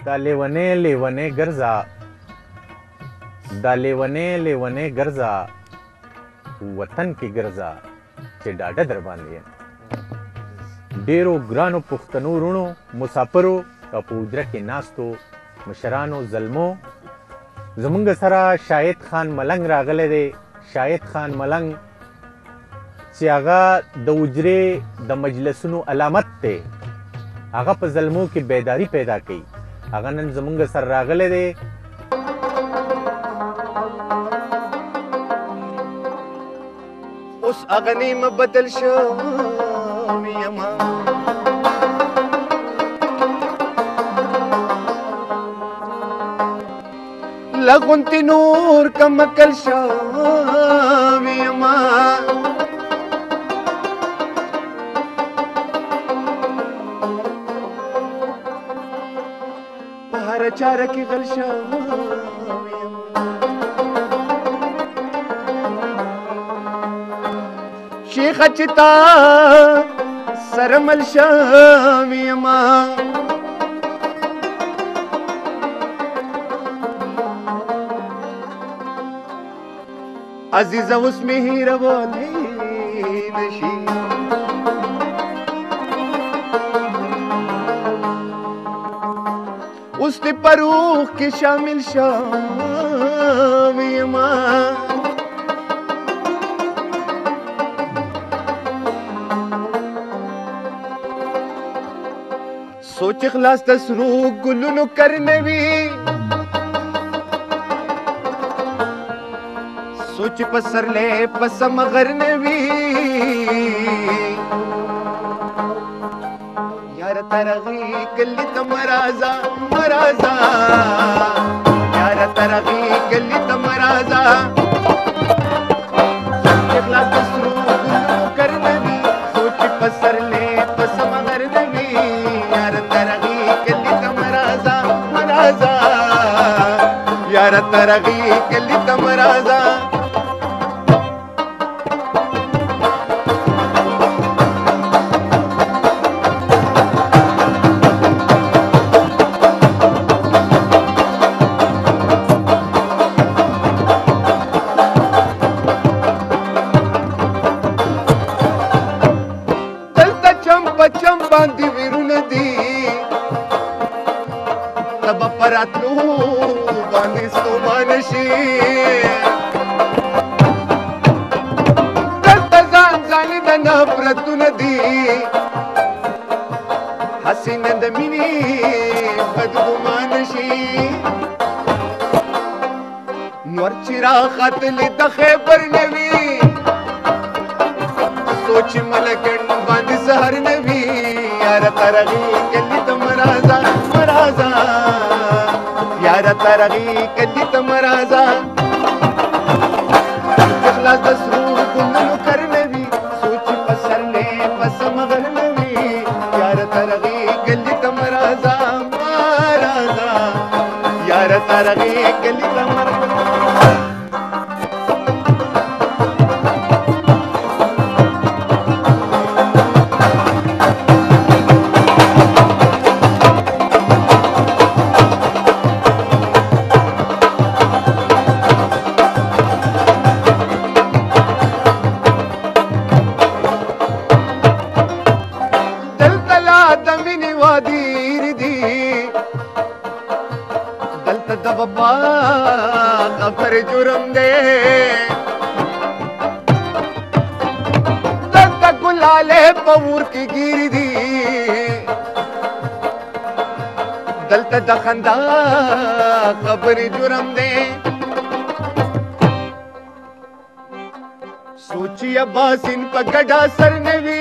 دا لیونې لیونې ګرځه دا لیونې لیونې ګرځه وطن کې ګرځه چې ډاډه در باندې یم ډېرو ګرانو پښتنو وروڼو مسافرو او په حجره کې ناستو مشرانو زلمو زمونږ سره شاهد خان ملنګ راغلی دی شاهد خان ملنګ چې هغه د حجرې د مجلسونو علامت دی هغه په زلمو کې بیداری پیدا کوي هغه نن زمونږ سره راغلی دی اوس هغه نیمه بدل شوی یمه له غونتې نور کم عقل شوی یمه په هره چاره کې غل شوی شیخ چتا سرمل شامی ما عزیز اوس می هیرولی نشي اوس ته پروخ کې شامل شامی ما सोच खलास तसरू गुलुनु करनवी सोच पसरले पसम गरनवी यार तरगी गली तमराजा मराजा यार तरगी गली तमराजा सोच खलास तसरू गुलुनु करनवी सोच पसरले पसम गरनवी यार तरगी कली तमराजा दलता चंपा चंपा दी विरुन दी तब परातू स्तोमानशी दलता जान जानी द नफरतु नदी हसीन द मिनी बदगुमानशी नور चिरा खतल द खैबर नवी सोच मलकन बंद सहर नवी यार तरगी गली तमराजा मराजा यार तरगी कली तमराजा खलास दसरू गुलनु करनवी सोच पसरले पसम गरनवी यार तरगी कली तमराजा मराजा यार तरगी कली तमराजा पर जुर्म दे तक गुलाले पवूर की गिरी दी दलत दखंदा खबर जुर्म दे सोची अब्बास इन पगड़ा सरनवी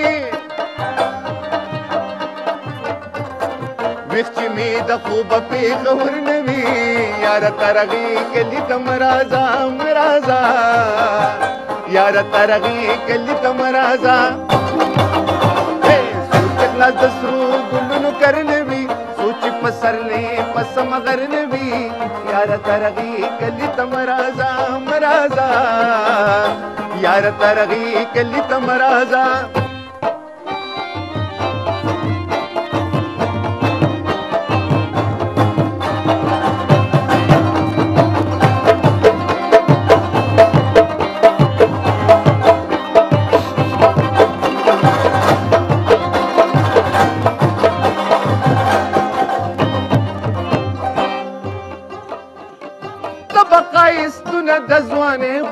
विच में द खूब पे खबर नवी यार तरगी कली तमराजा मराजा यार तरगी कली तमराजा सोच खलास दसरू गुलनु करनवी सोच पसरले पसम गरनवी यार तरगी कली तमराजा मराजा यार तरगी कली तमराजा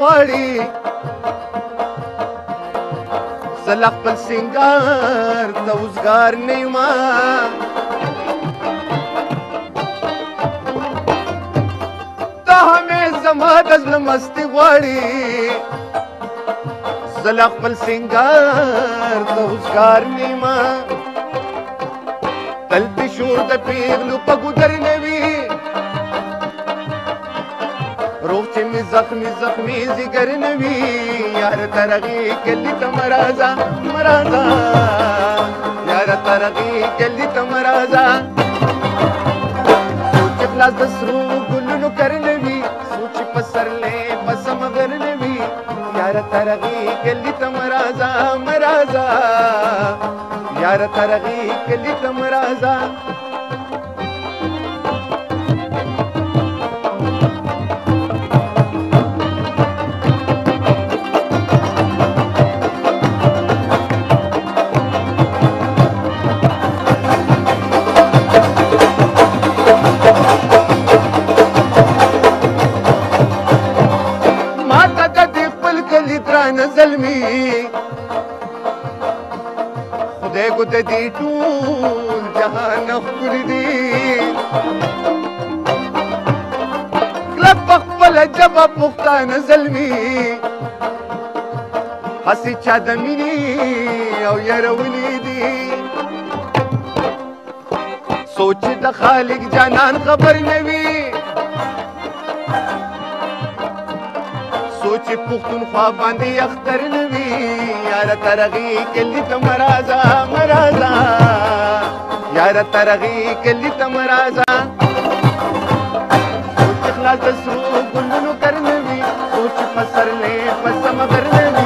غواړي زه خپل سینګار ته اوزګار نه یم ته همې زما د زړه مستي غواړي زه خپل سینګار ته اوزګار نه یم تل دې شور د پیغلو په ګودر نه وي روح چې مې زخمي زخمي ځیګر نه وي یار ترغي کلي ته مرازا مرازا یار ترغي کلي ته مرازا سوچ خلاص د سرو ګلونو کر نه وي سوچ پسرلې پس مغر نه وي یار ترغي کلي ته مرازا مرازا یار ترغي کلي ته مرازا زلمی خدای کو د دې ټول جهان خپل دی کلب خپل جواب پښتانه زلمی هسې چا د مینې او یارولې دي سوچ د خالق جانان خبر نه وي سوچ پختونخوا باندې اختر نه وي یار ترغي کلي ته مرازا مرازا یار ترغي کلي ته مرازا سوچ خلاص د سرو ګلونو کر نه وي سوچ پسرلې پس مغر نه وي